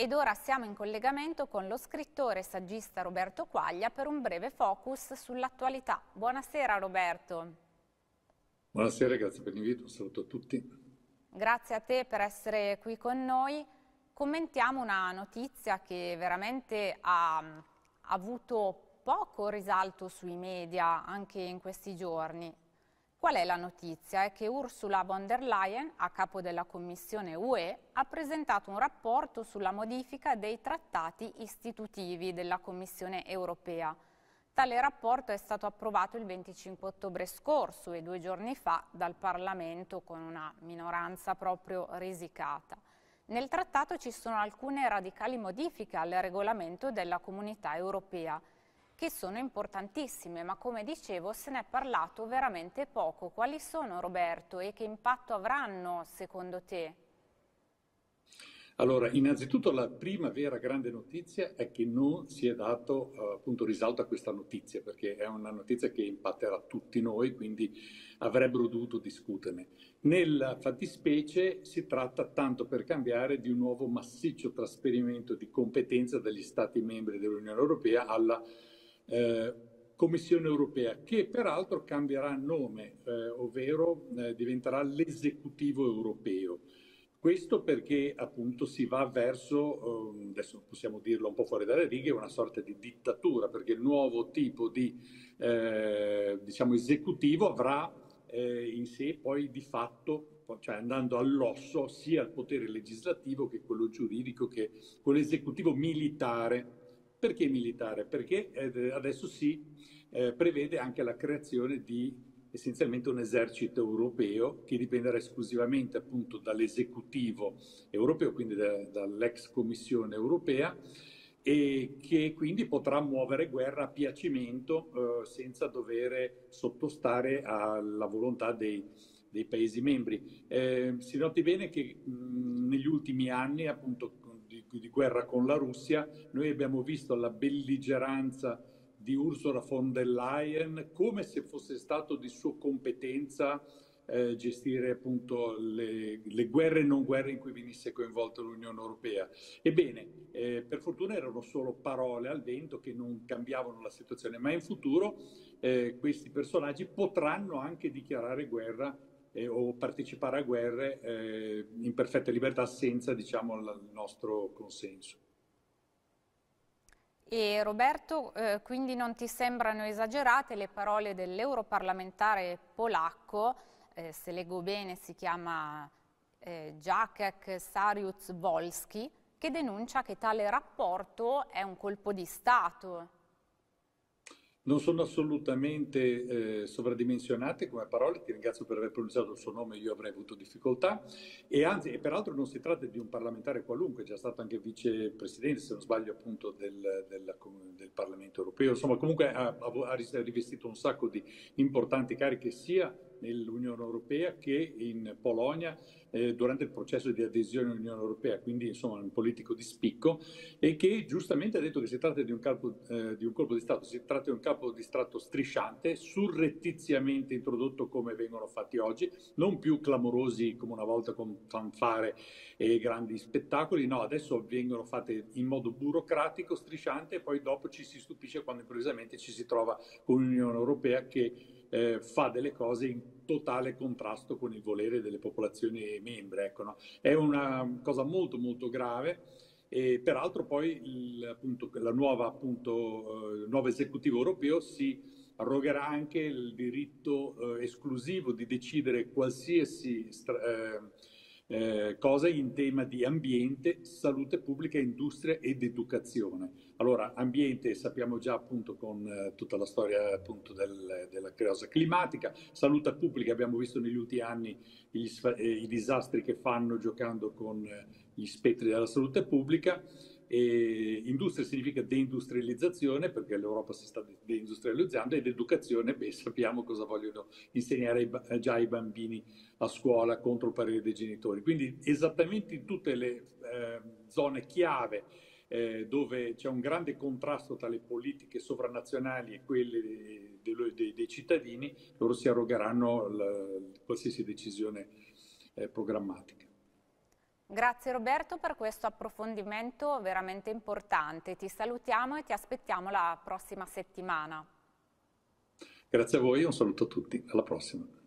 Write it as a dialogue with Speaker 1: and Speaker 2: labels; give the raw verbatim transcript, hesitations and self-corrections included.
Speaker 1: Ed ora siamo in collegamento con lo scrittore e saggista Roberto Quaglia per un breve focus sull'attualità. Buonasera Roberto.
Speaker 2: Buonasera, grazie per l'invito, un saluto a tutti.
Speaker 1: Grazie a te per essere qui con noi. Commentiamo una notizia che veramente ha, ha avuto poco risalto sui media anche in questi giorni. Qual è la notizia? È che Ursula von der Leyen, a capo della Commissione U E, ha presentato un rapporto sulla modifica dei trattati istitutivi della Commissione europea. Tale rapporto è stato approvato il venticinque ottobre scorso e due giorni fa dal Parlamento con una minoranza proprio risicata. Nel trattato ci sono alcune radicali modifiche al regolamento della Comunità europea, che sono importantissime, ma come dicevo se ne è parlato veramente poco. Quali sono, Roberto, e che impatto avranno secondo te?
Speaker 2: Allora, innanzitutto la prima vera grande notizia è che non si è dato uh, appunto risalto a questa notizia, perché è una notizia che impatterà tutti noi, quindi avrebbero dovuto discuterne. Nella fattispecie si tratta, tanto per cambiare, di un nuovo massiccio trasferimento di competenza dagli Stati membri dell'Unione Europea alla Eh, Commissione europea, che peraltro cambierà nome, eh, ovvero eh, diventerà l'esecutivo europeo. Questo perché appunto si va verso, eh, adesso possiamo dirlo un po' fuori dalle righe, una sorta di dittatura, perché il nuovo tipo di eh, diciamo esecutivo avrà eh, in sé poi di fatto, cioè andando all'osso, sia il potere legislativo che quello giuridico che quello esecutivo militare. Perché militare? Perché eh, adesso si eh, prevede anche la creazione di essenzialmente un esercito europeo che dipenderà esclusivamente appunto dall'esecutivo europeo, quindi da, dall'ex Commissione europea, e che quindi potrà muovere guerra a piacimento eh, senza dover sottostare alla volontà dei, dei Paesi membri. Eh, si noti bene che mh, negli ultimi anni appunto di, di guerra con la Russia noi abbiamo visto la belligeranza di Ursula von der Leyen come se fosse stato di sua competenza eh, gestire appunto le, le guerre e non guerre in cui venisse coinvolta l'Unione Europea. Ebbene, eh, per fortuna erano solo parole al vento che non cambiavano la situazione, ma in futuro eh, questi personaggi potranno anche dichiarare guerra eh, o partecipare a guerre eh, in perfetta libertà senza, diciamo, il nostro consenso.
Speaker 1: E Roberto, eh, quindi non ti sembrano esagerate le parole dell'europarlamentare polacco, eh, se leggo bene si chiama eh, Jacek Saryusz-Wolski, che denuncia che tale rapporto è un colpo di Stato?
Speaker 2: Non sono assolutamente eh, sovradimensionate come parole, ti ringrazio per aver pronunciato il suo nome, io avrei avuto difficoltà, e anzi, e peraltro non si tratta di un parlamentare qualunque, è già stato anche vicepresidente, se non sbaglio, appunto del, del, del Parlamento europeo, insomma comunque ha, ha rivestito un sacco di importanti cariche sia nell'Unione Europea che in Polonia eh, durante il processo di adesione all'Unione Europea, quindi insomma un politico di spicco, e che giustamente ha detto che si tratta di un, calpo, eh, di un colpo di Stato, si tratta di un colpo di Stato strisciante, surrettiziamente introdotto come vengono fatti oggi, non più clamorosi come una volta con fanfare e grandi spettacoli, no, adesso vengono fatte in modo burocratico, strisciante, e poi dopo ci si stupisce quando improvvisamente ci si trova con l'Unione Europea che Eh, fa delle cose in totale contrasto con il volere delle popolazioni membre. Ecco, no? È una cosa molto molto grave e peraltro poi il, appunto, la nuova, appunto, eh, nuovo esecutivo europeo si arrogherà anche il diritto eh, esclusivo di decidere qualsiasi eh, eh, cosa in tema di ambiente, salute pubblica, industria ed educazione. Allora, ambiente sappiamo già appunto con eh, tutta la storia appunto del, della cosa climatica, salute pubblica abbiamo visto negli ultimi anni gli, eh, i disastri che fanno giocando con eh, gli spettri della salute pubblica. E industria significa deindustrializzazione, perché l'Europa si sta deindustrializzando, ed educazione, beh, sappiamo cosa vogliono insegnare ai, già ai bambini a scuola contro il parere dei genitori. Quindi esattamente in tutte le eh, zone chiave eh, dove c'è un grande contrasto tra le politiche sovranazionali e quelle dei, dei, dei cittadini, loro si arrogheranno la, qualsiasi decisione eh, programmatica.
Speaker 1: Grazie Roberto per questo approfondimento veramente importante. Ti salutiamo e ti aspettiamo la prossima settimana.
Speaker 2: Grazie a voi, un saluto a tutti, alla prossima.